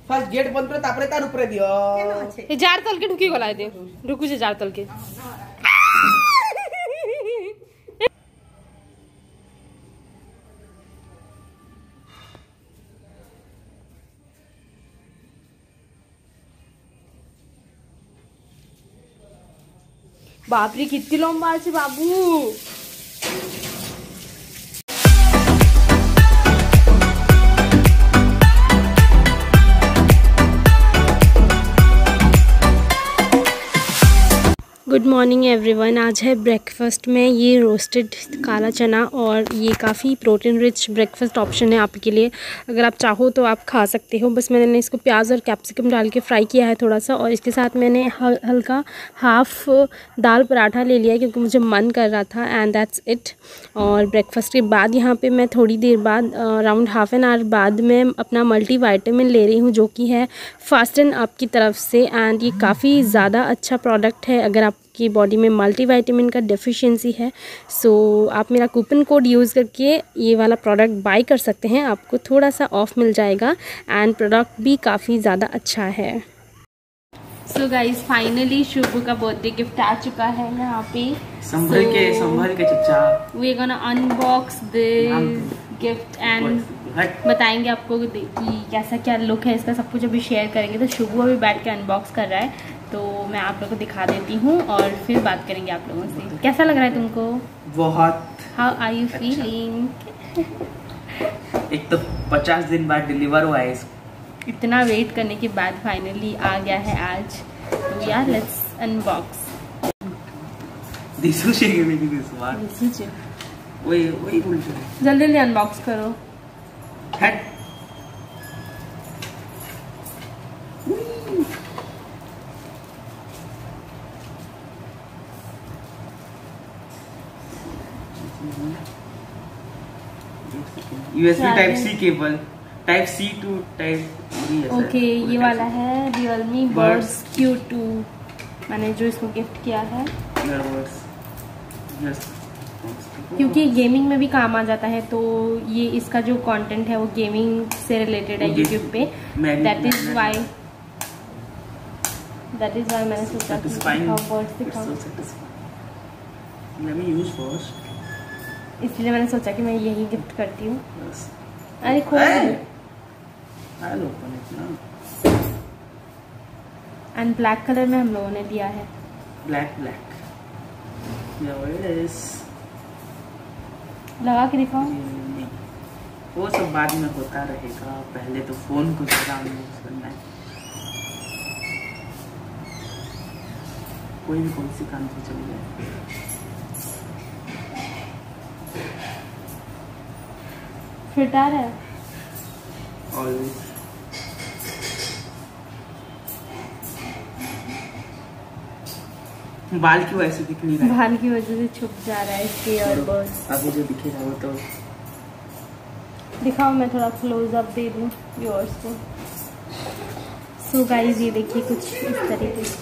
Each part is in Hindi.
ফার্স্ট গেট বন্ধ করে তারপরে তার উপরে দিও এই জার তলকে ঢুকি গলায় দে ঢুকু যে জার তলকে बाप रे कितनी लंबा है बाबू गुड मॉर्निंग एवरीवन। आज है ब्रेकफास्ट में ये रोस्टेड काला चना और ये काफ़ी प्रोटीन रिच ब्रेकफास्ट ऑप्शन है आपके लिए। अगर आप चाहो तो आप खा सकते हो। बस मैंने इसको प्याज और कैप्सिकम डाल के फ्राई किया है थोड़ा सा, और इसके साथ मैंने हल्का हाफ़ दाल पराठा ले लिया क्योंकि मुझे मन कर रहा था, एंड दैट्स इट। और ब्रेकफास्ट के बाद यहाँ पे मैं थोड़ी देर बाद अराउंड हाफ एन आवर बाद मैं अपना मल्टीविटामिन ले रही हूँ, जो कि है फास्ट एंड अप की तरफ से, एंड ये काफ़ी ज़्यादा अच्छा प्रोडक्ट है अगर आपकी बॉडी में मल्टीविटामिन का डेफिशिएंसी है। सो आप मेरा कूपन कोड यूज़ करके ये वाला प्रोडक्ट बाय कर सकते हैं, आपको थोड़ा सा ऑफ मिल जाएगा, एंड प्रोडक्ट भी काफ़ी ज़्यादा अच्छा है। सो गाइज फाइनली शुभ का बर्थडे गिफ्ट आ चुका है यहाँ पे। संभल के चचा we gonna unbox the gift and बताएंगे आपको कि कैसा क्या लुक है इसका, सब कुछ अभी शेयर करेंगे। तो शुभ अभी बैठ के अनबॉक्स कर रहा है, तो मैं आप लोगों को दिखा देती हूँ और फिर बात करेंगे आप लोगों से। कैसा लग रहा है तुमको? बहुत। How are you feeling? एक तो 50 दिन बाद डिलीवर हुआ है, इतना वेट करने के बाद फाइनली आ गया है आज। तो यार लेट्स अनबॉक्स। वही जल्दी जल्दी अनबॉक्स करो। USB type C cable, type C to type. Okay, ये वाला है Realme Buds Q2, मैंने जो इसको गिफ्ट किया है क्योंकि गेमिंग में भी काम आ जाता है। तो ये इसका जो कंटेंट है वो गेमिंग से रिलेटेड है यूट्यूब पे। दैट इज वाई मैंने सोचा इसलिए मैंने सोचा कि मैं यही गिफ्ट करती हूँ। अरे खोल एंड ब्लैक कलर में हम लोगों ने दिया है। ब्लैक लगा के दिखाओ। वो सब बाद में होता रहेगा, पहले तो फोन को यूज करना है। कोई भी कौन सी काम से चल जाए। फिट आ रहा है ऑलवेज। बाल की वजह से दिख नहीं रहा है, बाल की वजह से छुप जा रहा है इसके। और बस अभी जो दिखेगा वो तो दिखाओ, मैं थोड़ा क्लोज अप दे दूं व्यूअर्स को। सो गाइस ये देखिए कुछ इस तरीके से।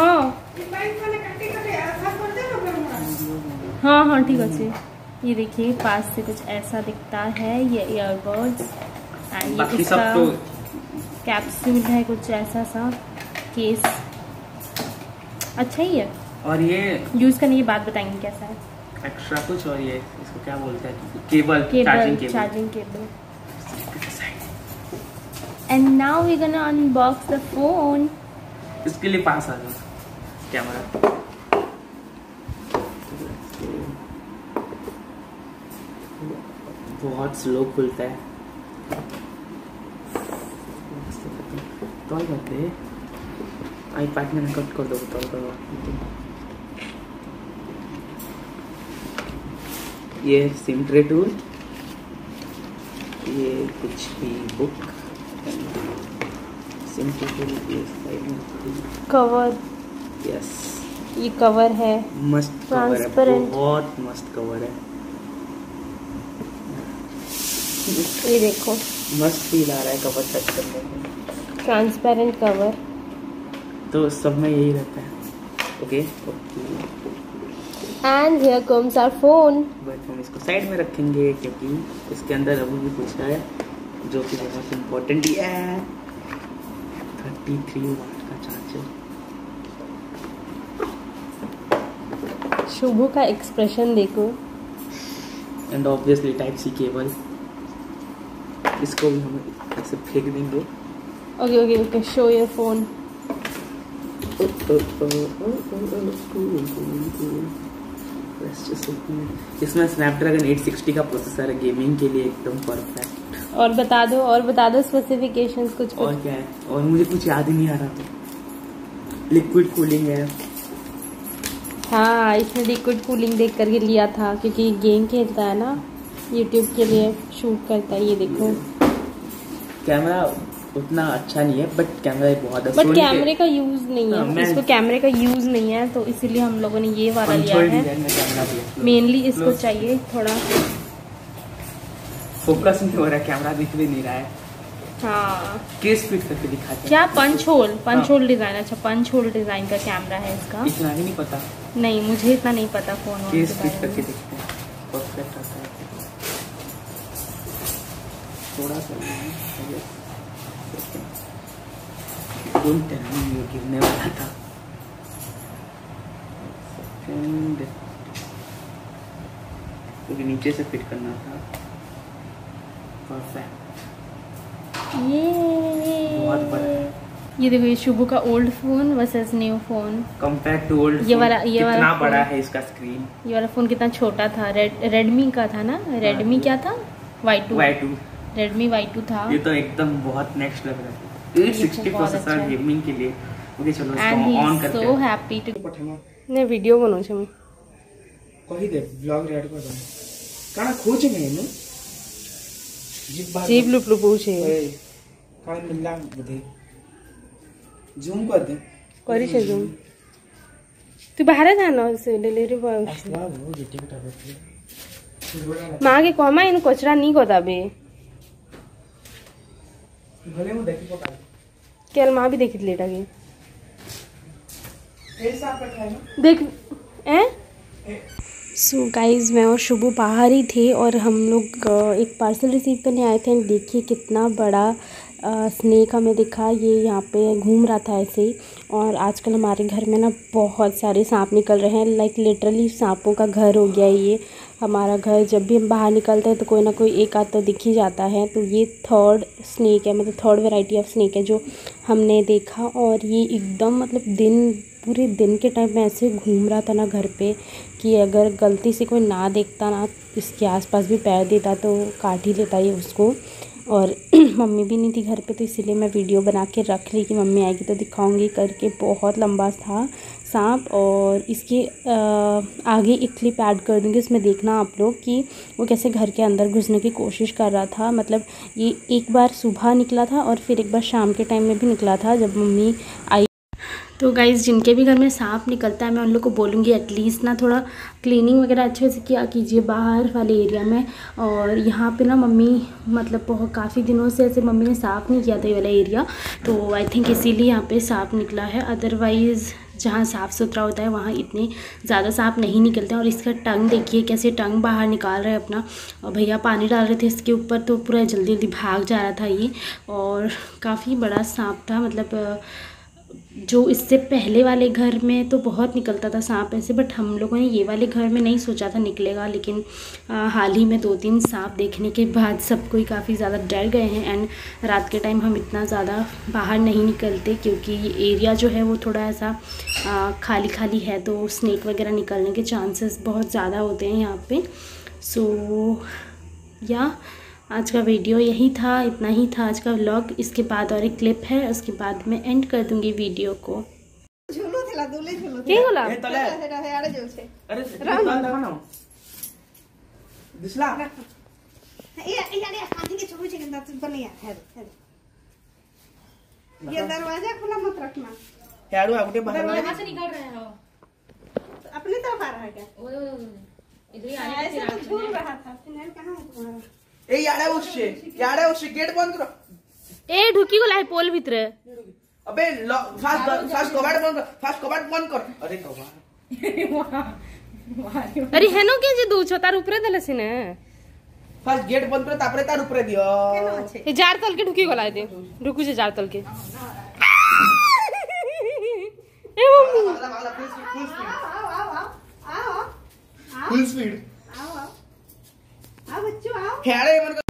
हाँ ठीक है। ये देखिए पास से कुछ ऐसा दिखता है ये ईयरबड्स, एंड ये इसका तो कैप्सूल है कुछ ऐसा सा केस। अच्छा ही है, और ये यूज करने की बात बताएंगे कैसा है। एक्स्ट्रा कुछ, और ये इसको क्या बोलते हैं, cable charging cable. And now we gonna unbox the phone. इसके लिए पास आ जाओ कैमरा। बहुत स्लो खुलता है, तौल करते हैं। आईपैड में कट कर दो, तौल करो। ये सिम ट्रे टूल, ये कुछ भी book, SIM tray tool, cover. Yes, ये कवर है, मस्त कवर है, बहुत मस्त कवर है। ये देखो मस्त फील आ रहा है कवर टच करने में। ट्रांसपेरेंट कवर तो सब में यही रहता है। Okay and here comes our phone. But हम इसको साइड में रखेंगे क्योंकि इसके अंदर अभी भी कुछ है जो कि बहुत इम्पोर्टेंट है। 43 वाट का चार्जर। शुभू का एक्सप्रेशन देखो। And obviously type C cable, इसको भी हम ऐसे फेंक देंगे। Okay okay okay, show your phone. इसमें स्नैपड्रैगन 860 का प्रोसेसर है, गेमिंग के लिए एकदम परफेक्ट। और बता दो स्पेसिफिकेशंस कुछ। और क्या है, और मुझे कुछ याद ही नहीं आ रहा। लिक्विड कूलिंग है। हाँ, इसने लिक्विड कूलिंग देख करके लिया था क्योंकि गेम खेलता है ना, यूट्यूब के लिए शूट करता है। ये देखो, कैमरा उतना अच्छा नहीं है बट कैमरा बहुत अच्छा। बट कैमरे का यूज नहीं है, इसको कैमरे का यूज नहीं है तो इसीलिए हम लोगों ने ये वाला लिया है। मेनली इसको चाहिए थोड़ा फोकस नहीं हो रहा है, कैमरा दिख भी नहीं रहा है। हाँ, केस फिट करके दिखाते हैं। क्या पंच होल डिजाइन। अच्छा, पंच होल डिजाइन का कैमरा है इसका। इतना ही नहीं पता। नहीं, मुझे इतना नहीं पता फोन। केस फिट करके देखते हैं, परफेक्ट आता है। थोड़ा सा गिरने वाला था। क्योंकि नीचे से फिट करना था। परफेक्ट, ये बहुत बड़ा है। ये देखो, ये शुभू का old phone versus new phone compare to old. ये वाला कितना बड़ा है इसका स्क्रीन। ये वाला फोन कितना छोटा था। रेडमी का था ना, रेडमी क्या था, Y2। रेडमी Y2 था। ये तो एकदम बहुत नेक्स्ट लेवल है। 860 प्रोसेसर गेमिंग के लिए। ओके चलो इसको ऑन करते हैं। सो हैप्पी टू ने वीडियो बनाऊ छे मैं कहि दे ब्लॉग रेड कर दे काना खोज में ने जीव लुप लुप छे कान मिलला बधे जूम कर दे करी छे जूम। तू बाहर जानो से डिलीवरी बॉय असला वो जेटी के टाइप मां के कमा इन कचरा नहीं गोदाबे भले मु देखि पका केल मां भी देखि लेटा के ऐसा पे खाएगा देख सो गाइज, मैं और शुभू बाहर ही थे और हम लोग एक पार्सल रिसीव करने आए थे। देखिए कितना बड़ा स्नेक हमें दिखा। ये यहाँ पे घूम रहा था ऐसे ही। और आजकल हमारे घर में ना बहुत सारे सांप निकल रहे हैं। लाइक लिटरली सांपों का घर हो गया है ये हमारा घर। जब भी हम बाहर निकलते हैं तो कोई ना कोई एक आध तो दिख ही जाता है। तो ये थर्ड स्नेक है, मतलब थर्ड वैरायटी ऑफ स्नेक है जो हमने देखा। और ये एकदम मतलब पूरे दिन के टाइम में ऐसे घूम रहा था ना घर पे कि अगर गलती से कोई ना देखता ना, इसके आसपास भी पैर देता तो काट ही लेता ये उसको। और मम्मी भी नहीं थी घर पे तो इसीलिए मैं वीडियो बना के रख ली कि मम्मी आएगी तो दिखाऊंगी करके। बहुत लंबा था सांप। और इसके आगे एक क्लिप ऐड कर दूँगी, उसमें देखना आप लोग कि वो कैसे घर के अंदर घुसने की कोशिश कर रहा था। मतलब ये एक बार सुबह निकला था और फिर एक बार शाम के टाइम में भी निकला था जब मम्मी आई। तो गाइज़, जिनके भी घर में सांप निकलता है मैं उन लोग को बोलूँगी एटलीस्ट ना थोड़ा क्लीनिंग वगैरह अच्छे से किया कीजिए बाहर वाले एरिया में। और यहाँ पे ना मम्मी मतलब बहुत काफ़ी दिनों से ऐसे मम्मी ने साफ़ नहीं किया था ये वाला एरिया, तो आई थिंक इसीलिए यहाँ पे सांप निकला है। अदरवाइज़ जहाँ साफ़ सुथरा होता है वहाँ इतने ज़्यादा सांप नहीं निकलते हैं। और इसका टंग देखिए कैसे टंग बाहर निकाल रहा है अपना। और भैया पानी डाल रहे थे इसके ऊपर तो पूरा जल्दी जल्दी भाग जा रहा था ये। और काफ़ी बड़ा सांप था, मतलब जो इससे पहले वाले घर में तो बहुत निकलता था सांप ऐसे, बट हम लोगों ने ये वाले घर में नहीं सोचा था निकलेगा। लेकिन हाल ही में 2-3 सांप देखने के बाद सब कोई काफ़ी ज़्यादा डर गए हैं। एंड रात के टाइम हम इतना ज़्यादा बाहर नहीं निकलते क्योंकि ये एरिया जो है वो थोड़ा ऐसा खाली खाली है, तो स्नेक वगैरह निकलने के चांसेस बहुत ज़्यादा होते हैं यहाँ पे। सो या आज का वीडियो यही था, इतना ही था आज का व्लॉग। इसके बाद और एक क्लिप है, उसके बाद मैं एंड कर दूंगी वीडियो को। ये दरवाजा खुला मत रखना, दरवाजा से निकल रहे हो अपनी तरफ आ रहा है क्या? इधर ही आने ऐसे तो झूल रहा था। फिनाइल कहाँ है तुम्हारा? ए याडा उससे गेट बंद करो। ए ढुकी गला है पोल भीतर। अबे फास्ट कबाट बंद कर। अरे कबाट अरे हेनो के जे दू छ तार ऊपर देले सिने फास्ट गेट बंद कर तापरे तार ऊपर दियो। केना छै? ए जार तल के ढुकी गला दे ढुकु जे जार तल के। फुल स्पीड आओ बच्चों आओ।